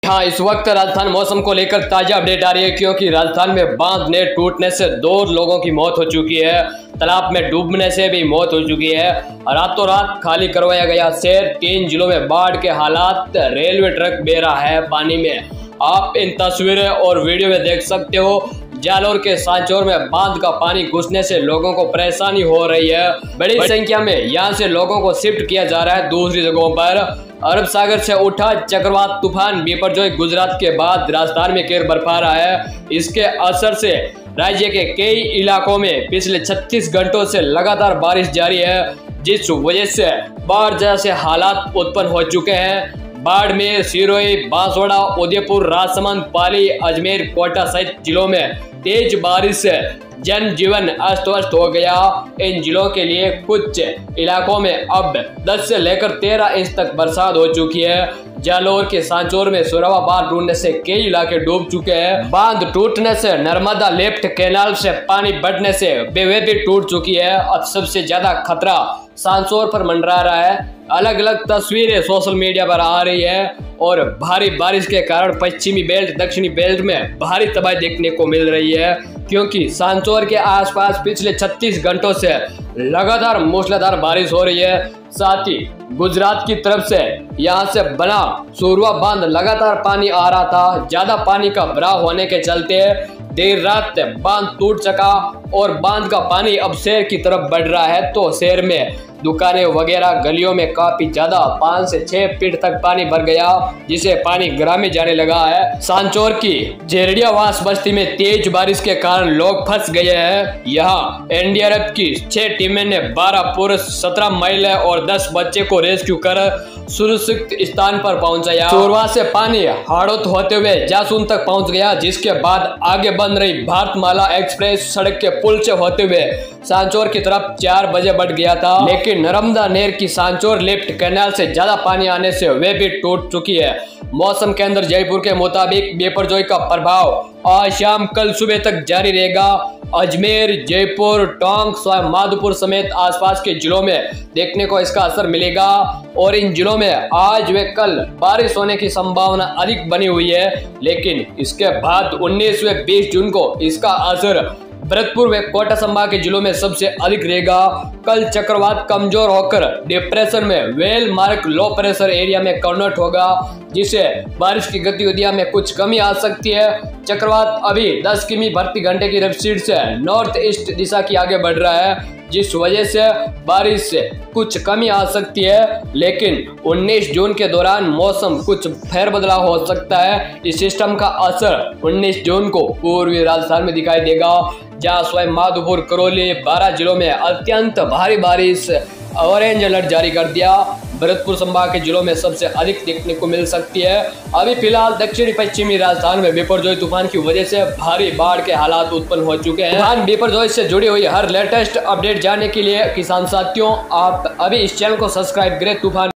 हाँ, इस वक्त राजस्थान मौसम को लेकर ताजा अपडेट आ रही है, क्योंकि राजस्थान में बांध ने टूटने से 2 लोगों की मौत हो चुकी है। तालाब में डूबने से भी मौत हो चुकी है। रातों रात खाली करवाया गया शहर। 3 जिलों में बाढ़ के हालात। रेलवे ट्रक बह रहा है पानी में। आप इन तस्वीरें और वीडियो में देख सकते हो। जालोर के सांचौर में बांध का पानी घुसने से लोगों को परेशानी हो रही है। बड़ी संख्या में यहां से लोगों को शिफ्ट किया जा रहा है दूसरी जगहों पर। अरब सागर से उठा चक्रवात तूफान बिपरजॉय गुजरात के बाद राजस्थान में कहर बरपा रहा है। इसके असर से राज्य के कई इलाकों में पिछले 36 घंटों से लगातार बारिश जारी है, जिस वजह से बाढ़ जैसे हालात उत्पन्न हो चुके हैं। बाड़मेर, सिरोही, बांसवाड़ा, उदयपुर, राजसमंद, पाली, अजमेर, कोटा सहित जिलों में तेज बारिश से जनजीवन अस्त व्यस्त हो गया। इन जिलों के लिए कुछ इलाकों में अब 10 से लेकर 13 इंच तक बरसात हो चुकी है। जालोर के सांचौर में सुरवा बांध टूटने से कई इलाके डूब चुके हैं। बांध टूटने से नर्मदा लेफ्ट कैनाल से पानी बढ़ने से बेवे भी टूट चुकी है। अब सबसे ज्यादा खतरा सांचौर पर मंडरा रहा है। अलग अलग तस्वीरें सोशल मीडिया पर आ रही है और भारी बारिश के कारण पश्चिमी बेल्ट, दक्षिणी बेल्ट में भारी तबाही देखने को मिल रही है, क्योंकि सांचौर के आसपास पिछले 36 घंटों से लगातार मूसलाधार बारिश हो रही है। साथ ही गुजरात की तरफ से यहां से बना सुरवा बांध लगातार पानी आ रहा था। ज्यादा पानी का भराव होने के चलते देर रात बांध टूट सका और बांध का पानी अब शहर की तरफ बढ़ रहा है। तो शहर में दुकानें वगैरह गलियों में काफी ज्यादा 5 से 6 फीट तक पानी भर गया, जिसे पानी ग्राम में जाने लगा है। सांचौर की जेरडियावास बस्ती में तेज बारिश के कारण लोग फंस गए हैं। यहाँ एनडीआरएफ की 6 टीमें ने 12 पुरुष, 17 महिला और 10 बच्चे को रेस्क्यू कर सुरक्षित स्थान पर पहुंचाया। चोरवा से पानी हाड़ौत होते हुए जासून तक पहुंच गया, जिसके बाद आगे बन रही भारतमाला एक्सप्रेस सड़क के पुल से होते हुए सांचौर की तरफ 4 बजे बढ़ गया था। लेकिन नर्मदा नहर की सांचौर लेफ्ट कैनाल से ज्यादा पानी आने से वे भी टूट चुकी है। मौसम केंद्र जयपुर के मुताबिक बिपरजॉय का प्रभाव आज शाम कल सुबह तक जारी रहेगा। अजमेर, जयपुर, टोंक, माधोपुर समेत आसपास के जिलों में देखने को इसका असर मिलेगा और इन जिलों में आज व कल बारिश होने की संभावना अधिक बनी हुई है। लेकिन इसके बाद 19 व 20 जून को इसका असर भरतपुर व कोटा संभाग के जिलों में सबसे अधिक रहेगा। कल चक्रवात कमजोर होकर डिप्रेशन में well marked low pressure area में कन्वर्ट होगा, जिससे बारिश की गतिविधियां में कुछ कमी आ सकती है। चक्रवात अभी 10 किमी प्रति घंटे की रफ्तार से नॉर्थ ईस्ट दिशा की आगे बढ़ रहा है, जिस वजह से बारिश से कुछ कमी आ सकती है। लेकिन 19 जून के दौरान मौसम कुछ फेरबदलाव हो सकता है। इस सिस्टम का असर 19 जून को पूर्वी राजस्थान में दिखाई देगा, जहां स्वयं माधोपुर, करौली, 12 जिलों में अत्यंत भारी बारिश ऑरेंज अलर्ट जारी कर दिया। भरतपुर संभाग के जिलों में सबसे अधिक देखने को मिल सकती है। अभी फिलहाल दक्षिणी पश्चिमी राजस्थान में बिपरजॉय तूफान की वजह से भारी बाढ़ के हालात उत्पन्न हो चुके हैं। तूफान बिपरजॉय से जुड़ी हुई हर लेटेस्ट अपडेट जानने के लिए किसान साथियों, आप अभी इस चैनल को सब्सक्राइब करें। तूफान